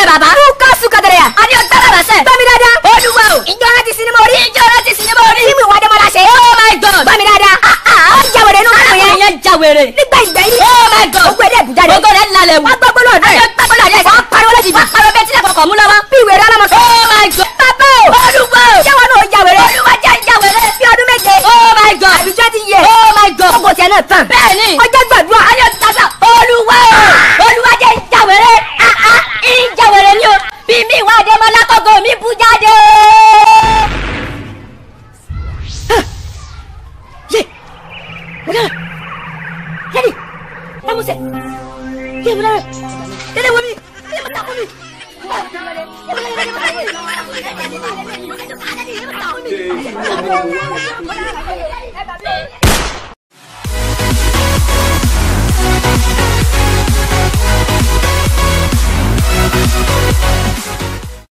bàbá. Kúkọ́ sùkọ̀dẹ̀rẹ̀. Adé o tẹ́lẹ̀ rẹ̀ sẹ́. Gbọ́mi dáadáa. Olúwa o. Ìjọ rẹ ti sinimá orí. Ìjọ rẹ ti sinimá orí. Fíìmù ìwà Adémọ́lá ṣe. Oh my God. Gbọ́mi dáadáa. Ó jáwèrè inú fíìmù yẹn. Ìyẹn jáwèrè. Nígbà ìgbẹ́yìn. Oh my God. Gbogbo ẹ̀dẹ̀ bùjáde. Gbogbo ẹ̀dẹ̀ lálẹ́ wù. Wọ́n gbogbo náà dẹ̀. Wọ́n gbogbo náà dẹ̀. Wọ́n pariwo lójijì. Wọ́n pariwo bẹ́ẹ̀ tilẹ̀ kọ̀ọ̀kan mú lọ́wọ́. Bí ìwé rẹ̀ ọlọ́mọ. Oh my God. Bàbá o. Olúwa o. Jẹ́wọ́ náà jáwèrè. Olúwa jẹ́ jáwèrè. Bí ọdún méje. Oh my God. Àbí 20 years. Oh my God. Ọgbọ̀n tiẹ̀ náà tán. Bẹ́ẹ̀ni. Ọjọ́ gbàdúrà. Ayọ̀ tata. Olúwa o. Olúwa jẹ́ jáwèrè. Ìjáwèrè ni o. Bí mi ìwà Adémọ́lá kọ́kọ́ mi bú jáde. Yé. Ọ̀gá. Yẹ́nì. Bámusẹ̀. Yé mo dára. Tẹ́lẹ̀ wo mi. Yé mo takò mi. Yé mo takò mi.